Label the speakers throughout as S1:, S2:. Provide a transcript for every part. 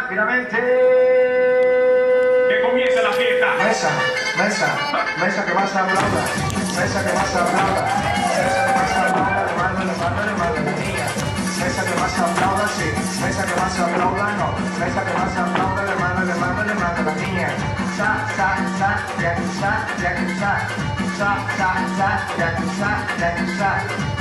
S1: rápidamente.
S2: Que comience la fiesta.
S1: Mesa que más aplauda. Mesa que más aplauda. Mesa que más aplauda, le mando la niña. Mesa que más aplauda, sí. Mesa que más aplauda, no. Mesa que más aplauda, le mando la niña. Sa, ya que sa. Sa, ya que sa. Sa, ya que sa.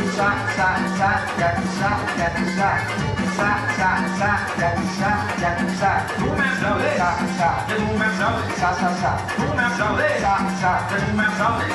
S2: Tú me aplaudes. Que tú me aplaudes. Tú me aplaudes. Que tú me aplaudes.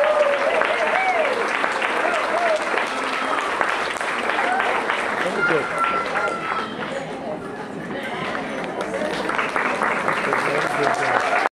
S3: Good.